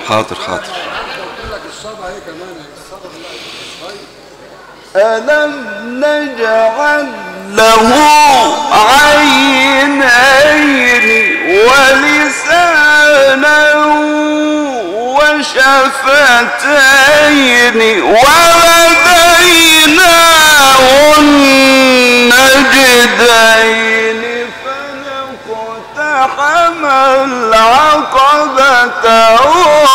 حاضر حاضر. ألم نجعل له عينين ولسانا وشفتين وهديناه النجدين فلقتحم العقبة